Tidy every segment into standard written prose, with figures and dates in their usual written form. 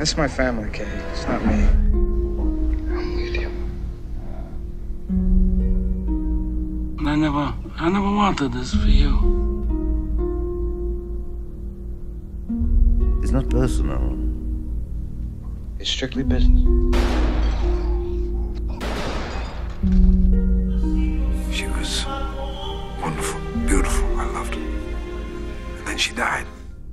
That's my family, Kay. It's not me. I'm with you. I never wanted this for you. It's not personal. It's strictly business. She was wonderful, beautiful. I loved her. And then she died.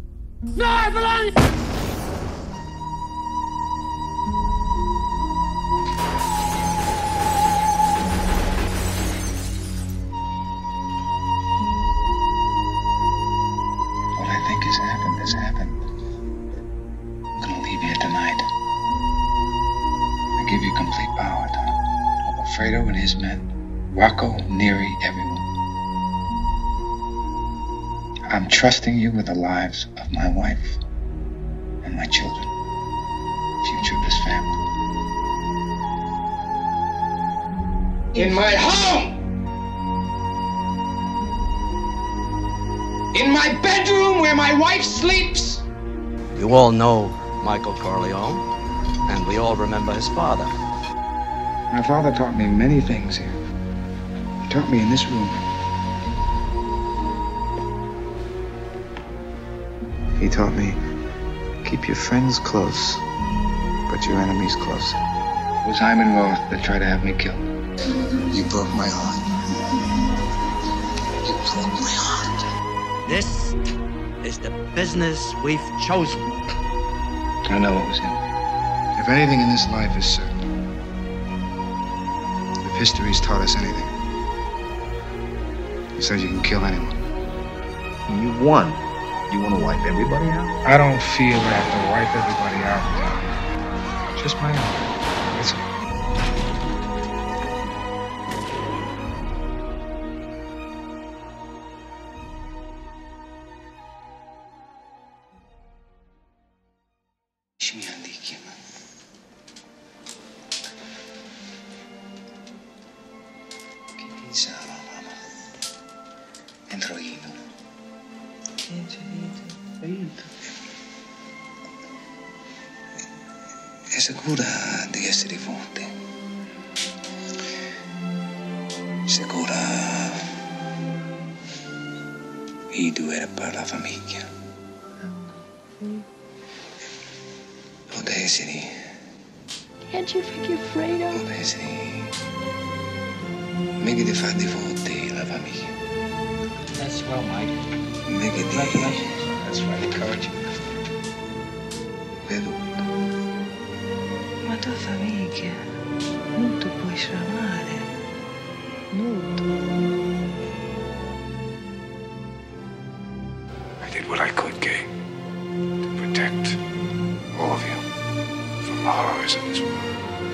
What I think has happened. I'm gonna leave here tonight. I give you complete power, Tom. Over Fredo and his men, Rocco, Neri, everyone. I'm trusting you with the lives of my wife and my children. Future of this family. In my home! In my bedroom where my wife sleeps! You all know Michael Corleone, and we all remember his father. My father taught me many things here. He taught me in this room. He taught me, keep your friends close, but your enemies closer. It was Hyman Roth that tried to have me killed. You broke my heart. You broke my heart. This is the business we've chosen. I know what was in it. If anything in this life is certain, if history's taught us anything, it says you can kill anyone. You won. You want to wipe everybody out? I don't feel I have to wipe everybody out. Just my own. That's all. Che pensava, mamma? Entro io. Che c'è dentro? È sicura di essere forte? Sicura i due era per la famiglia? Può essere. Can't you forgive Fredo? Può essere. Mica di far di forte la famiglia. That's well, Mike. Mica di. That's right, encourage you. Vedo. Ma tua famiglia non tu puoi amare. Non I did what I could, Kay, to protect all of you from the horrors of this world.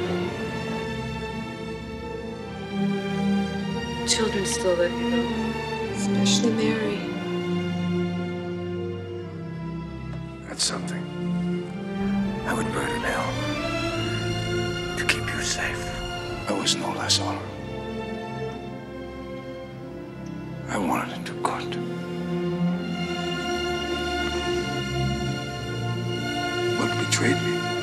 Children still live here, especially Mary. That's something I would burn in hell to keep you safe. I was no less honorable. I wanted it to good. What betrayed me?